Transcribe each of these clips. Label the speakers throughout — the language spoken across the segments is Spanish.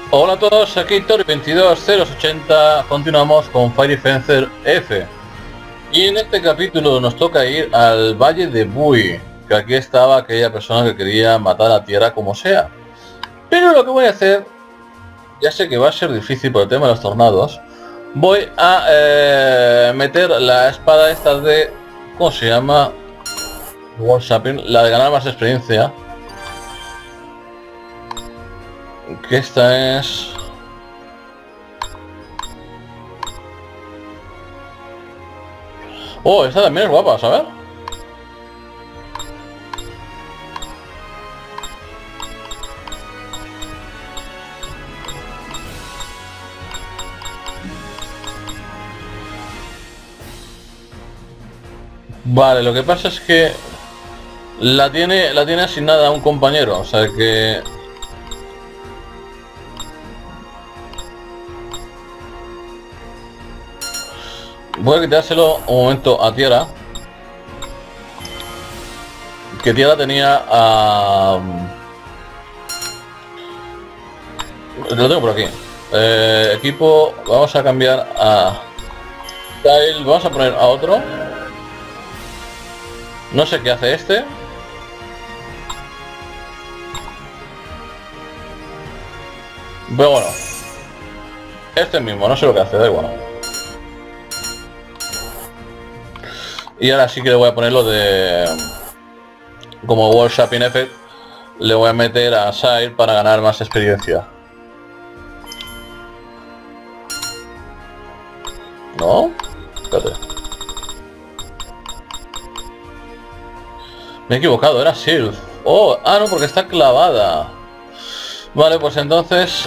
Speaker 1: Hola a todos, aquí Tori22080, continuamos con Fire Fencer F. Y en este capítulo nos toca ir al Valle de Bui, que aquí estaba aquella persona que quería matar a Tierra como sea. Pero lo que voy a hacer, ya sé que va a ser difícil por el tema de los tornados, voy a meter la espada esta de... ¿cómo se llama? Workshopping, la de ganar más experiencia. Que esta es... oh, esta también es guapa, ¿sabes? Vale, lo que pasa es que la tiene asignada a un compañero, o sea que... voy a quitárselo un momento a Tierra. Que Tierra tenía a... lo tengo por aquí. Equipo, vamos a cambiar a... Style, vamos a poner a otro. No sé qué hace este. Pero bueno. Este mismo, no sé lo que hace, da igual. Y ahora sí que le voy a poner lo de... como Workshopping Effect. Le voy a meter a Sire para ganar más experiencia. ¿No? Espérate. Me he equivocado, era Sylph. Oh, no, porque está clavada. Vale, pues entonces...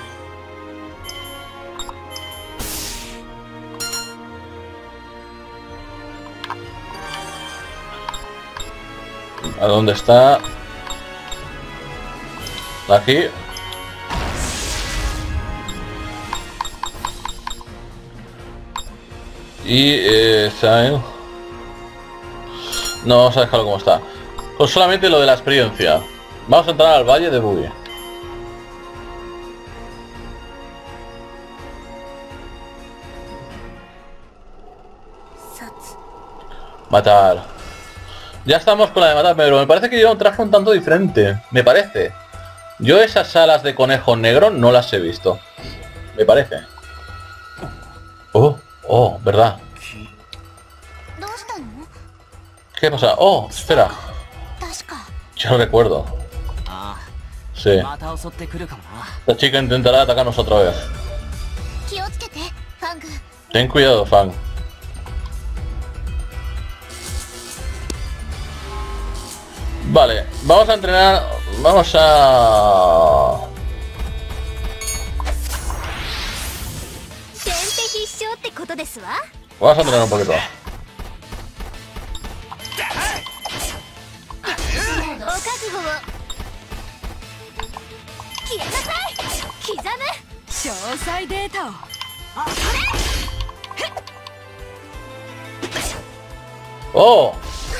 Speaker 1: ¿a dónde está? Aquí. Y Sire. No, vamos a dejarlo como está. Pues solamente lo de la experiencia. Vamos a entrar al Valle de Bui. Matar. Ya estamos con la de matar, pero me parece que lleva un traje un tanto diferente. Me parece. Yo esas alas de conejo negro no las he visto. Me parece. Oh, verdad. ¿Qué pasa? Oh, espera. Yo no recuerdo. Sí. La chica intentará atacarnos otra vez. Ten cuidado, Fang. Vale, vamos a entrenar. Vamos a... vamos a entrenar un poquito. Oh.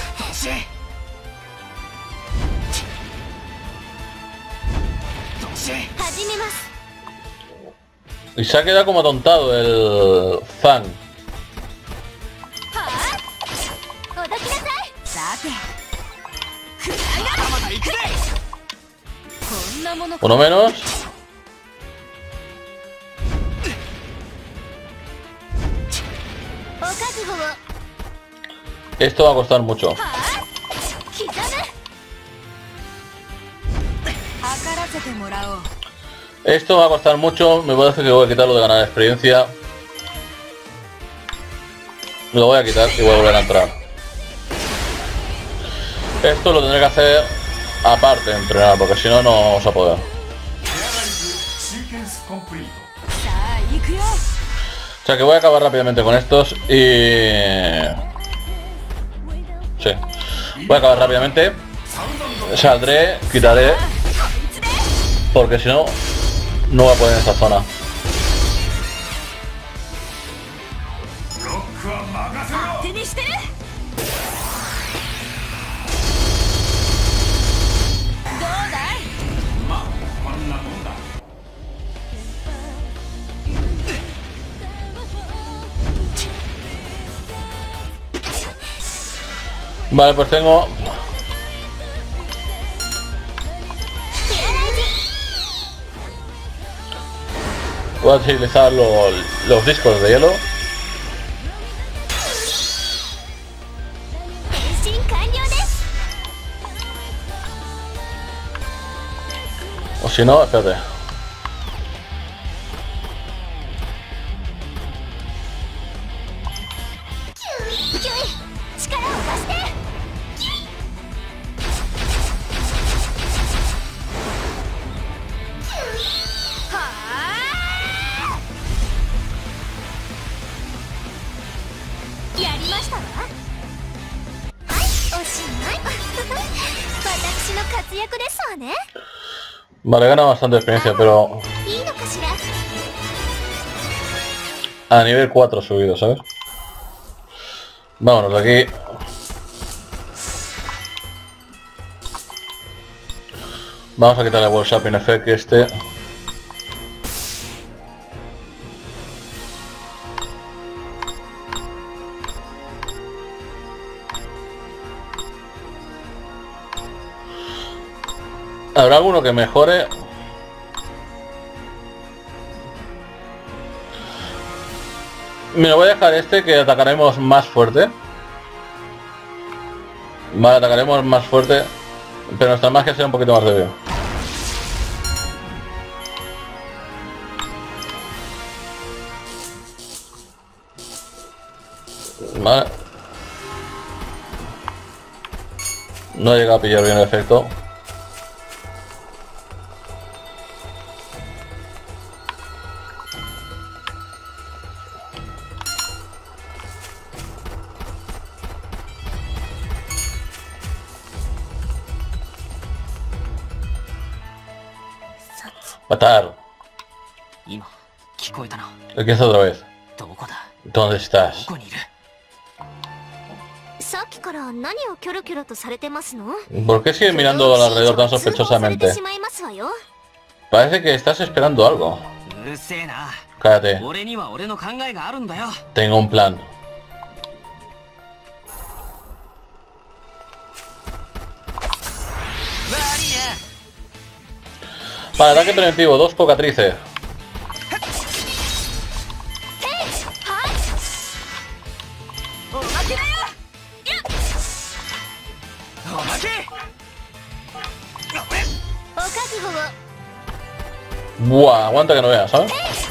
Speaker 1: Y se ha quedado como atontado el Fang. Uno menos. Esto va a costar mucho. Esto va a costar mucho. Me parece que voy a quitar lo de ganar experiencia. Lo voy a quitar y voy a volver a entrar. Esto lo tendré que hacer aparte de entrenar, porque si no, no vamos a poder. O sea que voy a acabar rápidamente con estos y... sí. Voy a acabar rápidamente. Saldré, quitaré. Porque si no, no voy a poder en esta zona. Vale, pues tengo... Voy a utilizar los discos de hielo. O si no, espérate. Vale, gana bastante experiencia, pero... A nivel 4 subido, ¿sabes? Vámonos de aquí. Vamos a quitarle el World Shopping Effect este. ¿Habrá alguno que mejore? Me lo voy a dejar este, que atacaremos más fuerte. Vale, atacaremos más fuerte, pero nuestra magia será un poquito más débil. Vale. No he llegado a pillar bien el efecto. Matar. Empieza otra vez. ¿Dónde estás? ¿Por qué sigues mirando alrededor tan sospechosamente? Parece que estás esperando algo. Cállate. Tengo un plan. Vale, ataque preventivo, 2 cocatrices. Buah, aguanta que no veas, ¿sabes?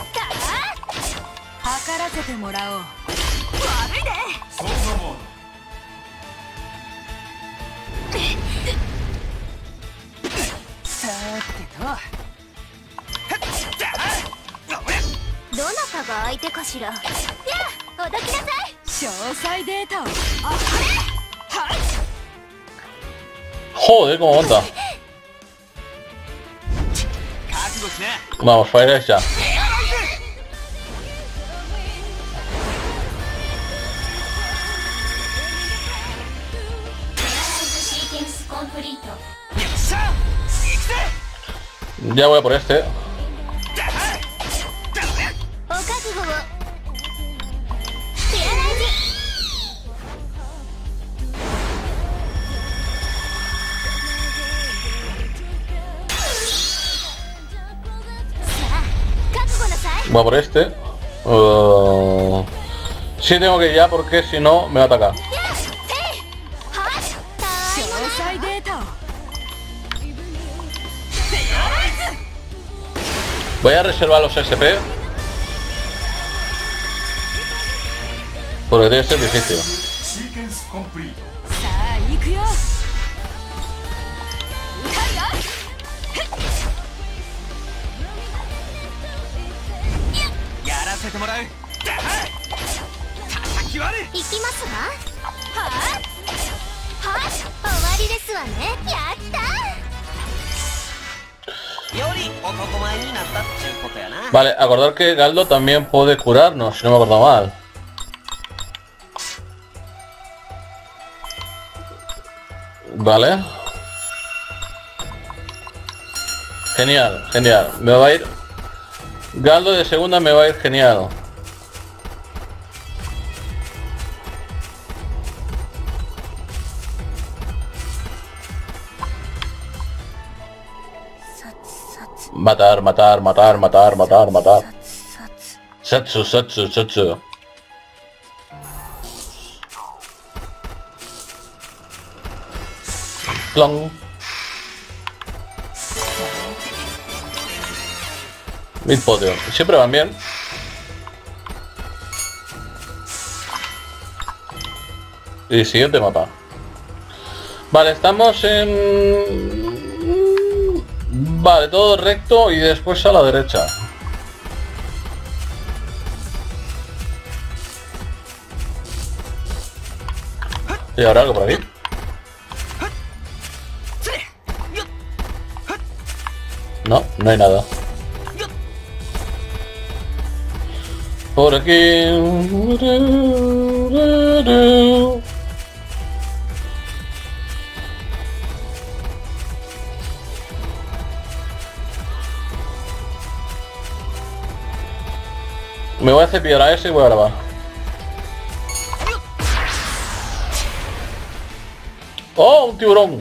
Speaker 1: Joder, cómo aguanta. Vamos, Fire ya. Ya voy a por este. Voy a por este. Sí, tengo que ir ya porque si no me va a atacar. Voy a reservar los SP porque tiene que ser difícil. Vale, acordar que Galdo también puede curarnos, si no me acuerdo mal. Vale. Genial, genial. Me va a ir... Galdo de segunda me va a ir genial. Matar, matar, matar, matar, matar, matar. Satsu, satsu, satsu. Clon. Mid podio. Siempre van bien. Y siguiente mapa. Vale, estamos en... Vale, todo recto y después a la derecha. ¿Y ahora algo por aquí? No, no hay nada. Por aquí... Me voy a cepillar a ese y voy a grabar. ¡Oh! ¡Un tiburón!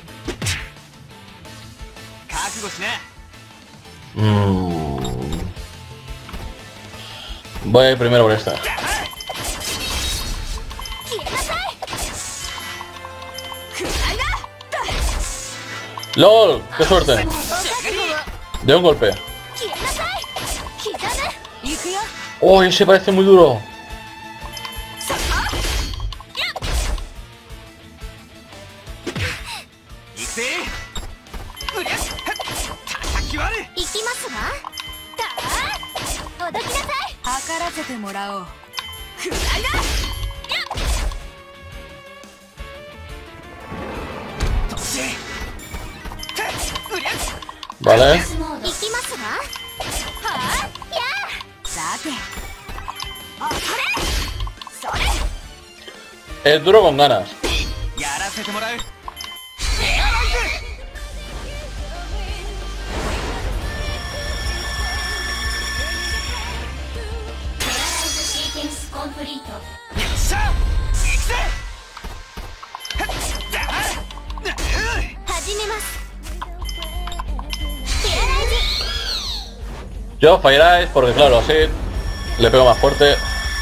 Speaker 1: Voy a ir primero por esta. ¡Lol! ¡Qué suerte! De un golpe. ¡Oh! Ese parece muy duro. Vale. Es duro con ganas. Yo Fire Eyes porque claro, así le pego más fuerte.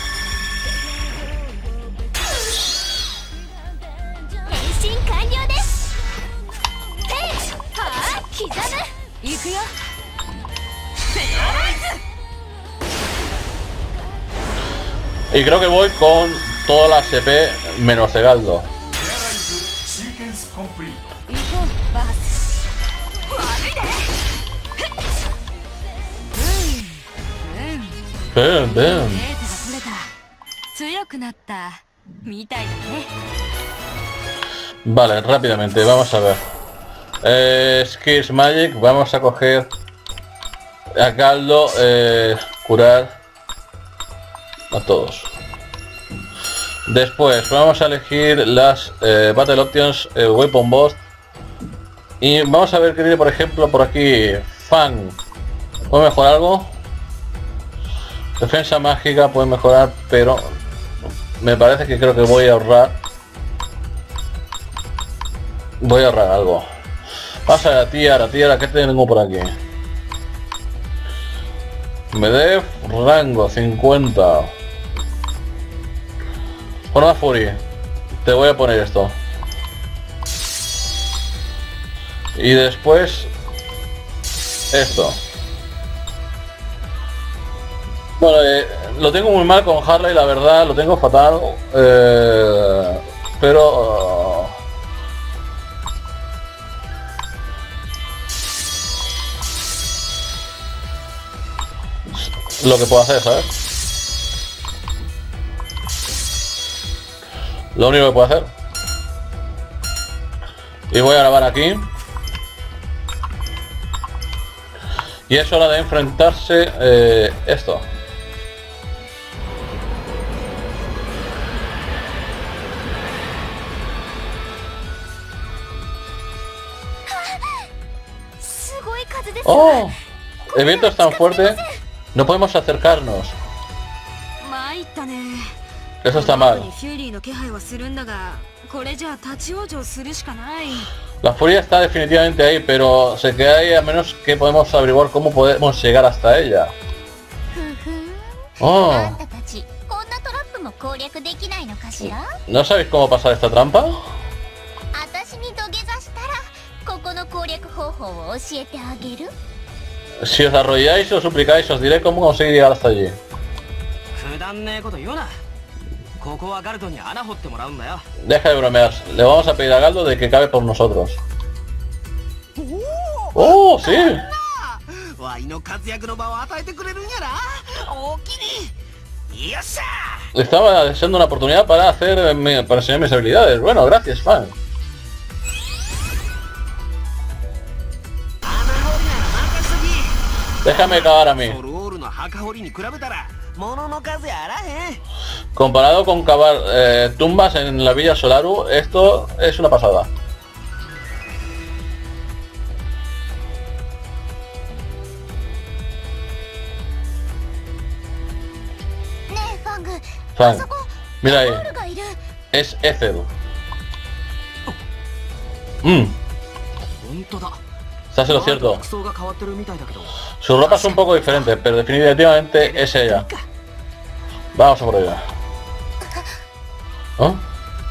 Speaker 1: Y creo que voy con todas las CP menos Egaldo. Ven, ven. Vale, rápidamente, vamos a ver. Skills Magic, vamos a coger a Galdo, curar a todos. Después vamos a elegir las Battle Options, Weapon Boost. Y vamos a ver qué tiene, por ejemplo, por aquí. Fang. ¿Puede mejorar algo? Defensa mágica puede mejorar, pero me parece que creo que voy a ahorrar. Voy a ahorrar algo. Pasa a la tiara, ¿qué tengo por aquí? Medef, rango 50. Forma Fury. Te voy a poner esto. Y después esto. Bueno, lo tengo muy mal con Harley, la verdad, lo tengo fatal. Pero... lo que puedo hacer, ¿sabes? Lo único que puedo hacer. Y voy a grabar aquí. Y es hora de enfrentarse esto. ¡Oh! El viento es tan fuerte. No podemos acercarnos. Eso está mal. La furia está definitivamente ahí, pero se queda ahí a menos que podemos averiguar cómo podemos llegar hasta ella. Oh. ¿No sabéis cómo pasar esta trampa? Si os arrolláis y os suplicáis, os diré cómo conseguir llegar hasta allí. Deja de bromear, le vamos a pedir a Galdo de que cabe por nosotros. ¡Oh, sí! Le estaba deseando una oportunidad para enseñar mis habilidades. Bueno, gracias, fan. Déjame acabar a mí. Comparado con cavar tumbas en la Villa Solaru, esto es una pasada. Fang, mira ahí. Es Ethel. Estás en lo cierto. Su ropa es un poco diferente, pero definitivamente es ella. Vamos a por ella. ¿Oh?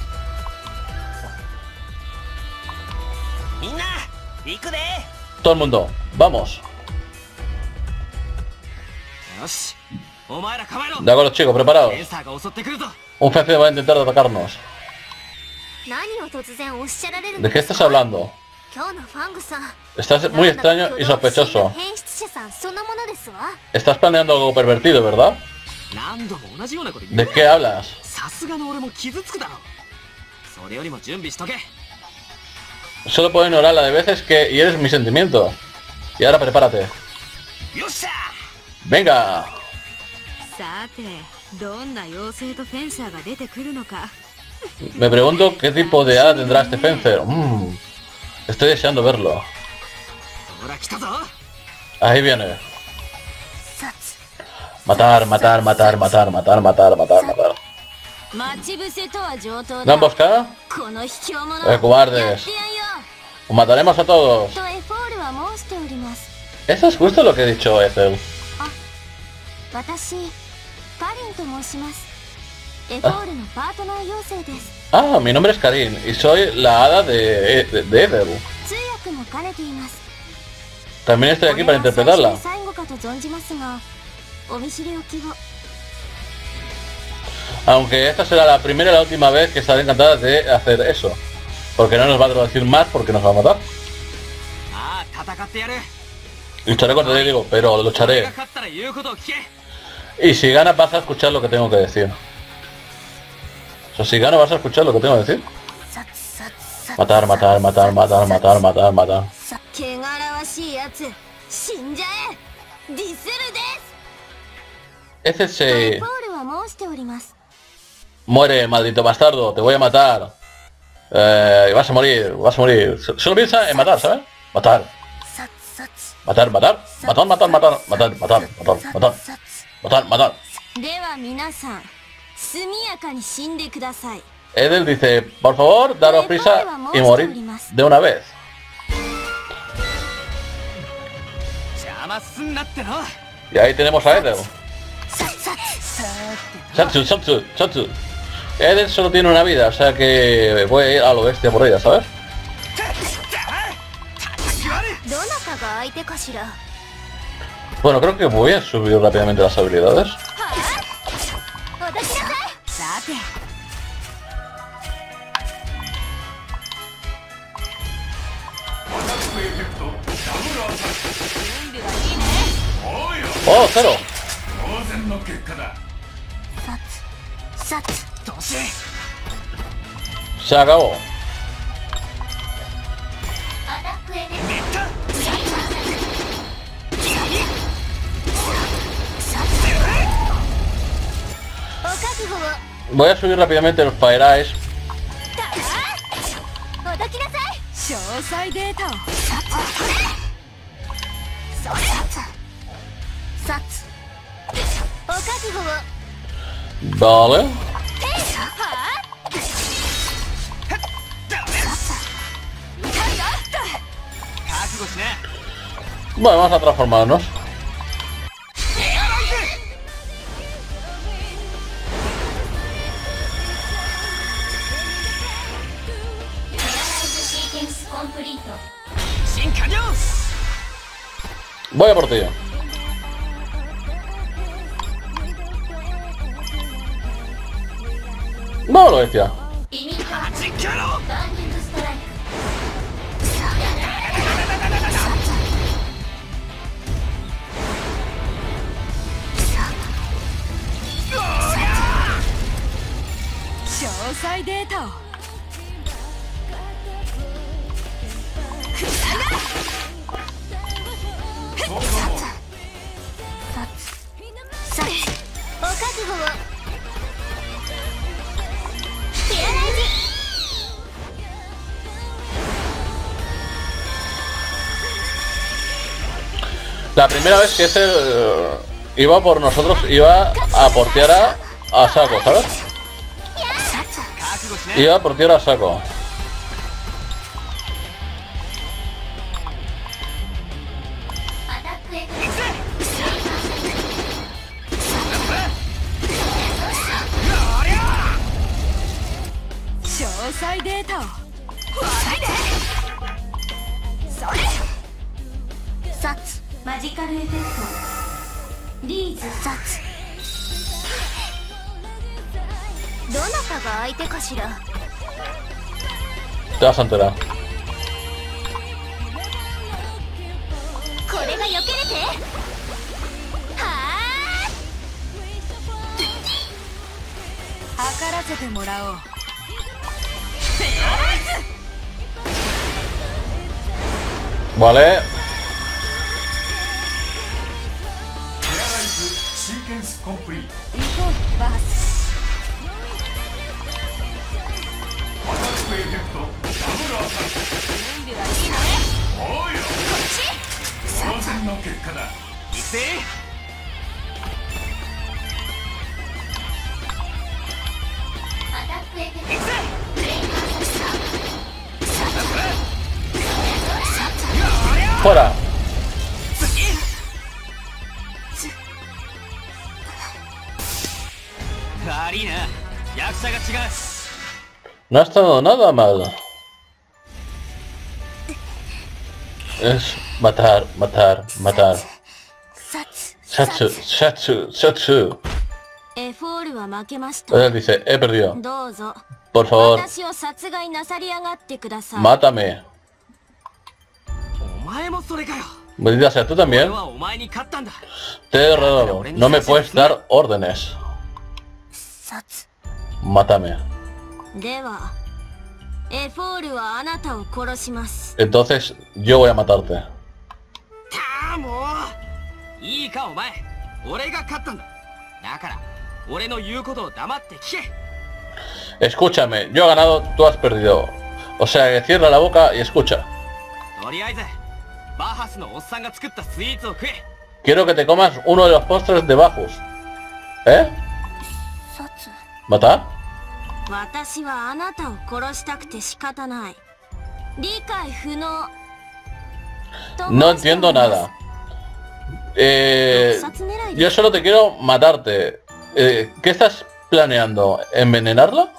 Speaker 1: Todo el mundo, vamos. De acuerdo, chicos, preparados. Un Fence va a intentar atacarnos. ¿De qué estás hablando? Estás muy extraño y sospechoso. Estás planeando algo pervertido, ¿verdad? ¿De qué hablas? Solo puedo ignorar la de veces que hieres mis sentimientos. Y ahora prepárate. ¡Venga! Me pregunto qué tipo de hada tendrá este Fencer. Estoy deseando verlo. Ahí viene. Matar, matar, matar, matar, matar, matar, matar, matar. ¿La emboscada? Cobardes. Os mataremos a todos. Eso es justo lo que he dicho, Ethel. Ah, mi nombre es Karin y soy la hada de Ethel. También estoy aquí para interpretarla. Aunque esta será la primera y la última vez que estaré encantada de hacer eso. Porque no nos va a decir más porque nos va a matar. Lucharé contra ti, digo, pero lucharé. Y si ganas vas a escuchar lo que tengo que decir. O sea, si ganas vas a escuchar lo que tengo que decir. Matar, matar, matar, matar, matar, matar, matar. Ese se... Muere, maldito bastardo, te voy a matar. Vas a morir, vas a morir. Solo piensa en matar, ¿sabes? Matar. Matar, matar. Matar, matar, matar, matar, matar, matar, matar. Matar, matar. Edel dice, por favor, daros prisa y morir de una vez. Y ahí tenemos a Edel. Satsu, Satsu, Satsu. Edel solo tiene una vida, o sea que voy a ir a lo bestia por ella, ¿sabes? Bueno, creo que voy a subir rápidamente las habilidades. ¡Oh, cero! Se acabó. Voy a subir rápidamente el Fire Eyes. Vale. Bueno, vamos a transformarnos. Voy a por ti. No, lo bestia. La primera vez que ese iba por nosotros, iba a portear a saco, ¿sabes? Iba a portear a saco. Te vas a enterar. Vale. Fuera. No ha estado nada mal. Es matar, matar, matar. Satsu, Satsu, Satsu. Él dice, he perdido. Por favor, mátame. Maldita sea, tú también. Te he derrotado. No me puedes dar órdenes. Mátame. Entonces yo voy a matarte. Escúchame, yo he ganado, tú has perdido. O sea que cierra la boca y escucha. Quiero que te comas uno de los postres de Bajus. ¿Eh? ¿Matar? No entiendo nada. Yo solo te quiero matarte. ¿Qué estás planeando? ¿Envenenarla?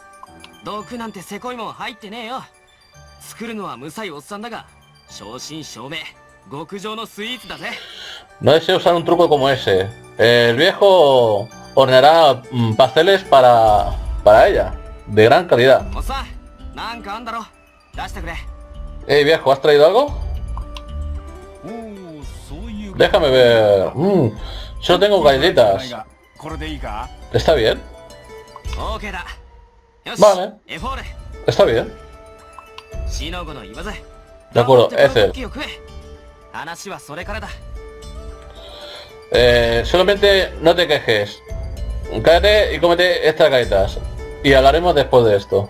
Speaker 1: No deseo usar un truco como ese. El viejo horneará pasteles para ella, de gran calidad. Hey viejo, ¿has traído algo? Déjame ver. Solo tengo galletitas. ¿Está bien? Vale. Está bien. De acuerdo, Ethel. Solamente no te quejes. Cállate y cómete estas galletas. Y hablaremos después de esto.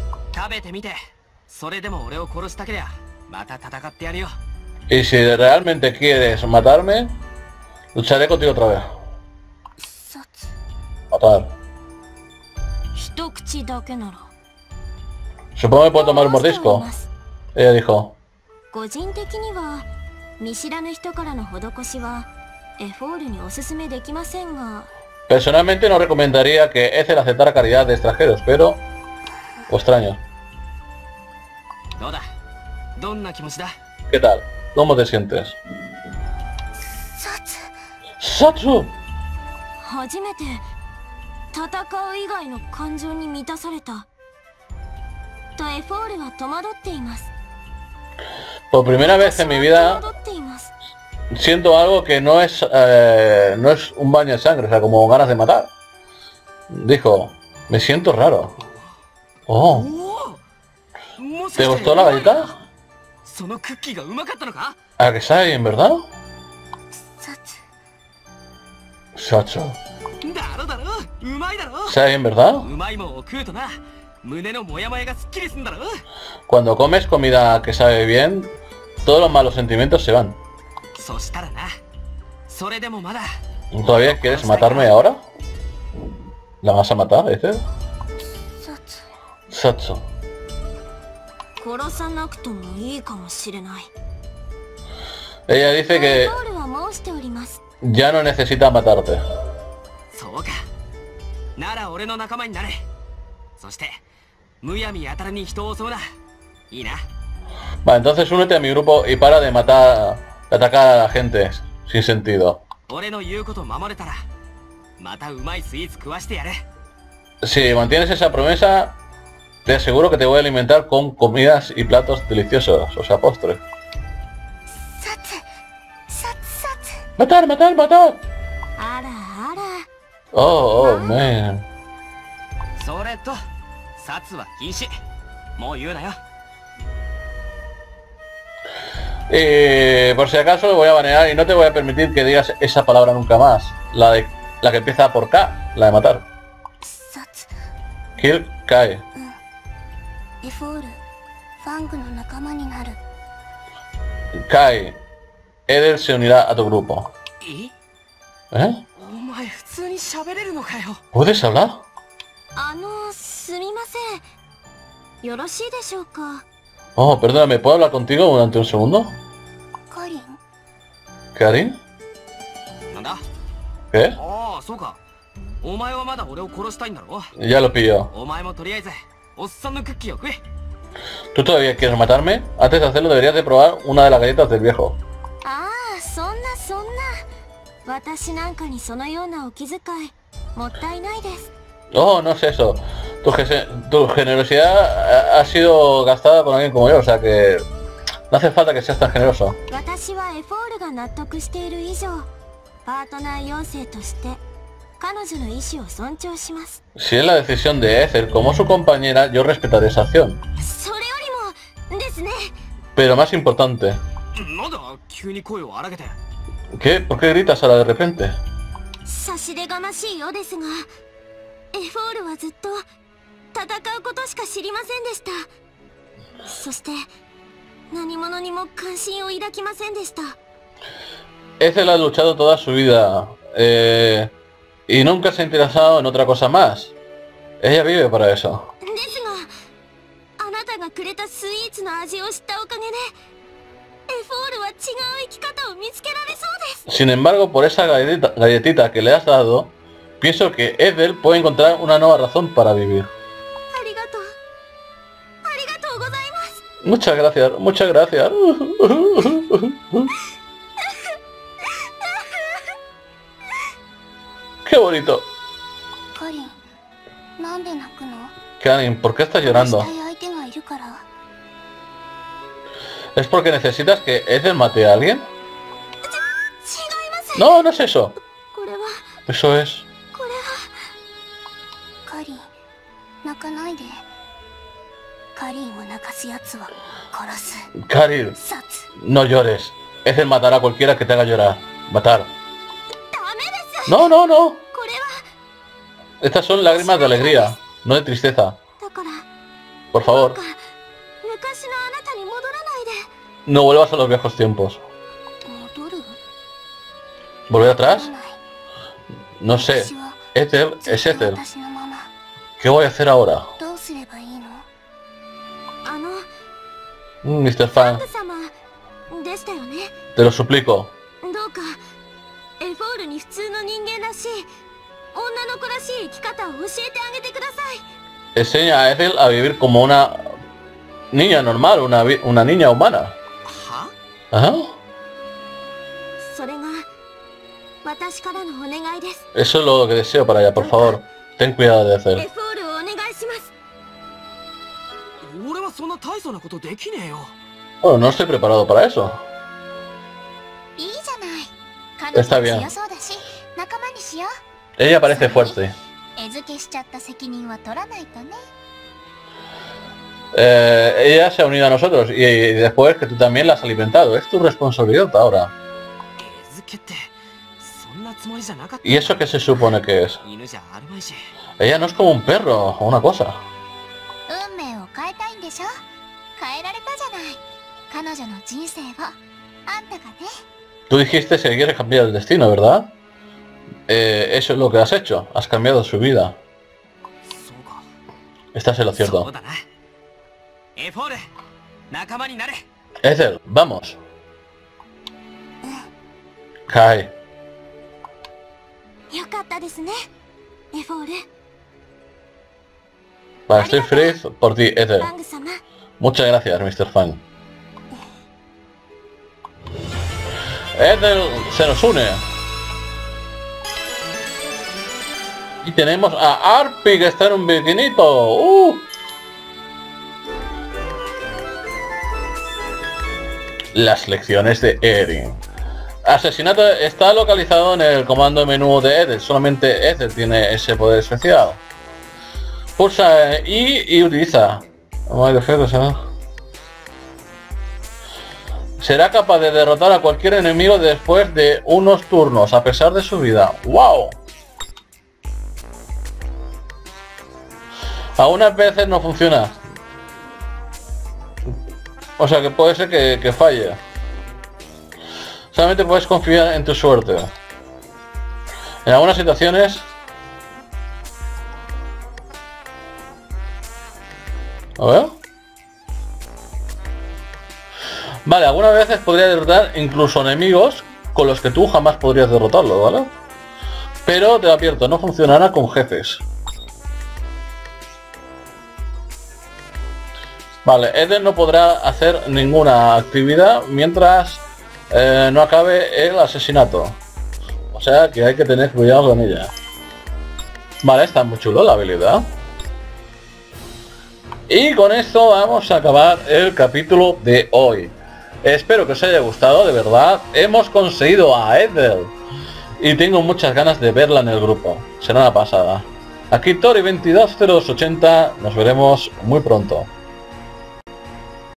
Speaker 1: Y si realmente quieres matarme, lucharé contigo otra vez. Matar. Supongo que puedo tomar un mordisco. Ella dijo. Personalmente no recomendaría que Ethel aceptara caridad de extranjeros, pero... Lo extraño. ¿Qué tal? ¿Cómo te sientes? ¡Satsu! Por primera vez en mi vida siento algo que no es un baño de sangre, o sea, como ganas de matar. Dijo, me siento raro. Oh. ¿Te gustó la galleta? ¿A que sabe bien, verdad? Satsu. ¿Sabe bien, verdad? Cuando comes comida que sabe bien, todos los malos sentimientos se van. ¿Todavía quieres matarme ahora? ¿La vas a matar, Ethel? Satsu. Ella dice que ya no necesita matarte. Vale, entonces únete a mi grupo y para de matar, de atacar a la gente sin sentido. Si mantienes esa promesa, te aseguro que te voy a alimentar con comidas y platos deliciosos, o sea, postres. ¡Matar, matar, matar! Oh, man. Por si acaso lo voy a banear y no te voy a permitir que digas esa palabra nunca más. La que empieza por K, la de matar. Kill Kai. Kai. Ethel se unirá a tu grupo. ¿Eh? ¿Puedes hablar? Oh, perdóname, ¿puedo hablar contigo durante un segundo? ¿Karin? ¿Qué? Ya lo pillo. ¿Tú todavía quieres matarme? Antes de hacerlo deberías de probar una de las galletas del viejo. Oh, no es eso. Tu generosidad ha sido gastada con alguien como yo, o sea que no hace falta que seas tan generoso. Si es la decisión de Ethel como su compañera, yo respetaré esa acción. Pero más importante... ¿Qué? ¿Por qué gritas ahora de repente? Ethel ha luchado toda su vida y nunca se ha interesado en otra cosa más. Ella vive para eso. Sin embargo, por esa galletita que le has dado, pienso que Ethel puede encontrar una nueva razón para vivir. Muchas gracias, muchas gracias. Qué bonito. Karin, ¿por qué estás llorando? ¿Es porque necesitas que Ethel mate a alguien? No, no es eso. Eso es... Karin, no llores. Ethel matará a cualquiera que te haga llorar. Matar. No, no, no. Estas son lágrimas de alegría, no de tristeza. Por favor. No vuelvas a los viejos tiempos. ¿Volver atrás? No sé. Ethel es Ethel. ¿Qué voy a hacer ahora? Mr. Fan. Te lo suplico. Enseña a Ethel a vivir como una niña normal, una niña humana. Ajá. Eso es lo que deseo para ella, por favor. Ten cuidado de hacer. Bueno, no estoy preparado para eso. Está bien. Ella parece fuerte. Ella se ha unido a nosotros y después que tú también la has alimentado. Es tu responsabilidad ahora. ¿Y eso qué se supone que es? Ella no es como un perro o una cosa. Tú dijiste que quieres cambiar el destino, ¿verdad? Eso es lo que has hecho. Has cambiado su vida. Estás en lo cierto. Ethel, vamos. Kai. Vale, estoy feliz por ti, Ethel. Muchas gracias, Mr. Fang. Ethel se nos une. Y tenemos a Arpi que está en un bikinito. Las lecciones de Eren. Asesinato está localizado en el comando menú de Ethel. Solamente Ethel tiene ese poder especial. Pulsa y utiliza. Será capaz de derrotar a cualquier enemigo después de unos turnos, a pesar de su vida. ¡Wow! Algunas veces no funciona. O sea que puede ser que falle. Solamente puedes confiar en tu suerte. En algunas situaciones... A ver. Vale, algunas veces podría derrotar incluso enemigos con los que tú jamás podrías derrotarlo, ¿vale? Pero te lo advierto, no funcionará con jefes. Vale, Eden no podrá hacer ninguna actividad mientras no acabe el asesinato. O sea que hay que tener cuidado con ella. Vale, está muy chulo la habilidad. Y con esto vamos a acabar el capítulo de hoy. Espero que os haya gustado, de verdad. Hemos conseguido a Ethel. Y tengo muchas ganas de verla en el grupo. Será una pasada. Aquí Tori22080. Nos veremos muy pronto.